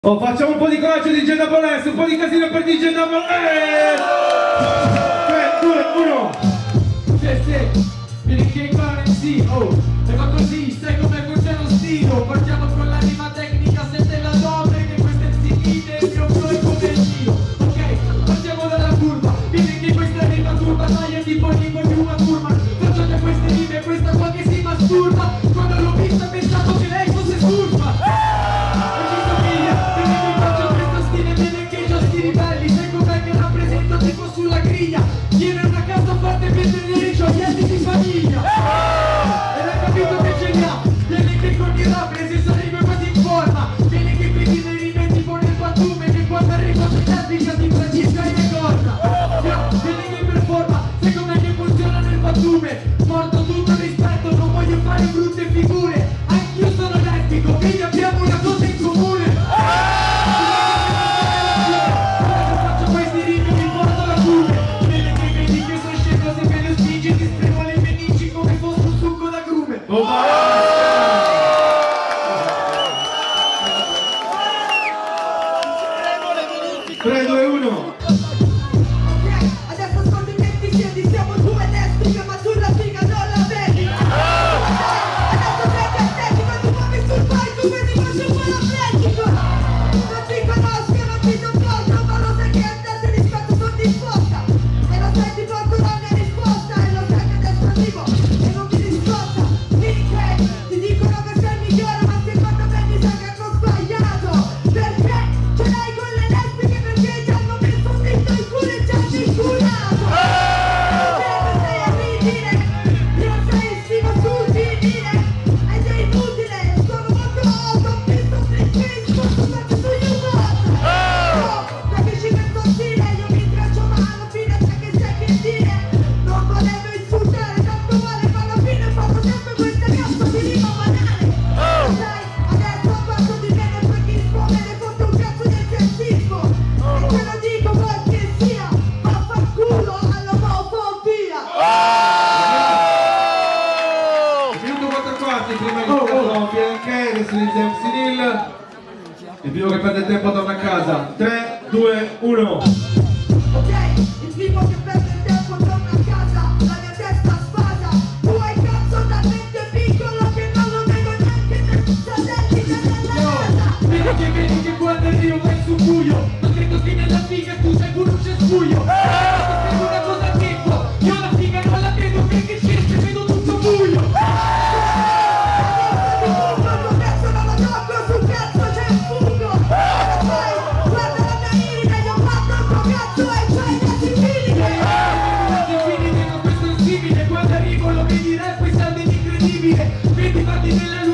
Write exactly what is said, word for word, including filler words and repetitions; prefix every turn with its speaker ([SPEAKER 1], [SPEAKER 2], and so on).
[SPEAKER 1] Oh, facciamo un po' di coraggio di D J Double S, un po' di casino per D J Double S. tre, due, uno.
[SPEAKER 2] Sì, sì, vieni che qua M C, oh, e va così, sai come funziona lo stilo. Partiamo con l'anima tecnica, se te la do, che questa M C mide, il mio flow è come il giro. Ok, partiamo dalla curva, vieni che questa rima turba, dai è tipo lingua di una turma. Faccio che queste rime, questa qua che si masturba. Quando l'ho vista pensavo che lei fosse surfa. Tipo sulla griglia, tiene una casa forte per tenere i gioielli di famiglia. Ed hai capito che geniale, viene che con i rap se sarebbe quasi in forma. Viene che quindi ne rimetti tipo nel pattume, che quando arriva su termica ti pratica e ne corna. Viene che performa, sai com'è che funziona nel pattume. Porto tutto rispetto, non voglio fare brutte figure. Anch'io sono lesbico, quindi abbiamo una cosa in comune.
[SPEAKER 1] tre, due, uno.
[SPEAKER 3] Ok, adesso ascolti che ti siedi, siamo due lesbiche, ma tu la figa non la vedi. Adesso sei estetico, tu muovi sul fai, tu vedi faccio un po' l'atletico. Non ti conosco, non ti sopporto, ma lo sai che a te ti rispetto, sono disposta. E lo sai ti porto la mia risposta, e lo sai che adesso arrivo e non mi risposta. Finché ti dicono che sei il migliore, ma secondo me mi sa che hanno sbagliato. Perché ce l'hai con le lesbiche, perché ti hanno messo un dito in culo e ti hanno inculato. Perché sei a ridire, io sei stima sul vinile, ed è inutile, sono molto alto, ho visto un trippisco, sono sempre su YouTube. No, capisci questo stile, io mi traccio ma alla fine sai che sai che dire. Non volevo insultare, tanto male, ma alla fine fanno sempre queste cazzo di rima banale. Sai, adesso ho fatto di meno per chi rispondere fosse un cazzo del sessismo. E te lo dico qual che sia, vaffanculo all'omofobia.
[SPEAKER 1] Minuto quattro quarti prima che iniziano P N K, adesso inizia M C Nil. Il primo che perde il tempo torna a casa. tre, due, uno.
[SPEAKER 3] Ok, il primo che perde il tempo torna a casa, la mia testa spasa. Tu hai cazzo talmente piccolo che non lo vedo neanche nei satelliti della NASA.
[SPEAKER 2] Vedi che vedi che quando arrivo vai sul buio, non credo che nella figa tu sei pure un cespuglio. Sei una cosa tipo, io la figa non la vedo perché c'è, vedo tutto buio.
[SPEAKER 3] Quando penso non lo tocco, sul cazzo c'è un fungo. Poi, guarda la mia iride, io fatto il tuo cazzo e c'hai la sifilide.
[SPEAKER 2] Quindi con questo simile, quando arrivo lo vedi rap e salve incredibile. Vedi fatti nella luce.